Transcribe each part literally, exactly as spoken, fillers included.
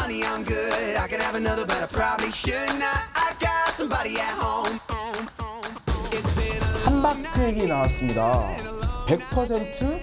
money, I'm good. I could have another, but I probably should not. I got somebody at home. 함박 스테이크 나왔습니다. 백 퍼센트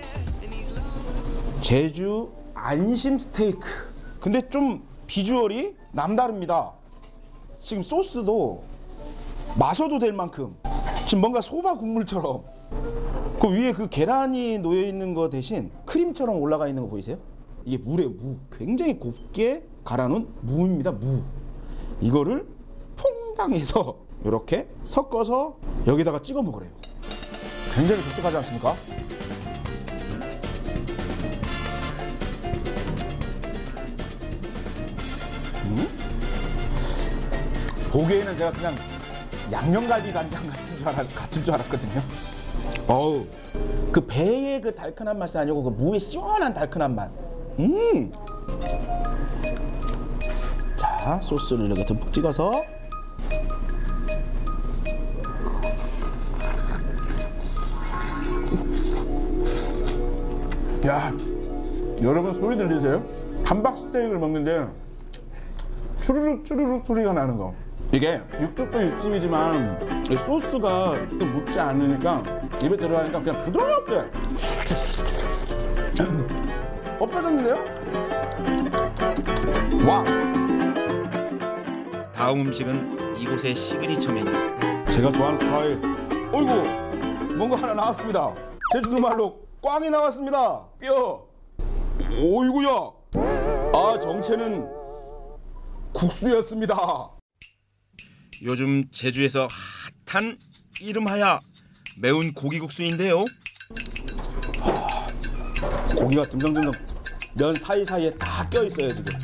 제주 안심 스테이크. 근데 좀 비주얼이 남다릅니다. 지금 소스도 마셔도 될 만큼 지금 뭔가 소바 국물처럼 그 위에 그 계란이 놓여 있는 거 대신 크림처럼 올라가 있는 거 보이세요? 이게 물에 무, 굉장히 곱게 갈아놓은 무입니다. 무. 이거를 퐁당해서 이렇게 섞어서 여기다가 찍어 먹으래요. 굉장히 독특하지 않습니까? 음? 보기에는 제가 그냥 양념갈비 간장 같은 줄, 알았, 같은 줄 알았거든요. 어우, 그 배의 그 달큰한 맛이 아니고 그 무의 시원한 달큰한 맛. 음. 자, 소스를 이렇게 듬뿍 찍어서. 야, 여러분 소리 들리세요? 함박 스테이크를 먹는데 추르륵 추르륵 소리가 나는 거. 이게 육즙도 육즙이지만 이 소스가 묻지 않으니까 입에 들어가니까 그냥 부드럽게 없어졌는데요? 와! 다음 음식은 이곳의 시그니처 메뉴. 제가 좋아하는 스타일. 어이구, 뭔가 하나 나왔습니다. 제주도 말로 꽝이 나왔습니다. 뼈. 어이구야. 아, 정체는 국수였습니다. 요즘 제주에서 핫한 이름하야 매운 고기국수인데요. 고기가 듬성듬성 면 사이사이에 다 껴있어요 지금.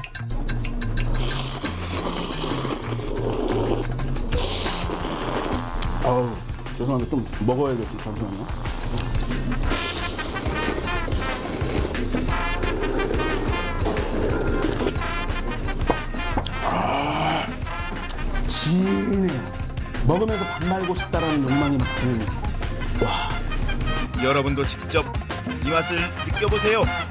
아우, 죄송한데 좀 먹어야겠어요. 잠시만요. 아, 진해요. 먹으면서 밥 말고 싶다라는 욕망이 막 드는. 와. 여러분도 직접 이 맛을 느껴보세요.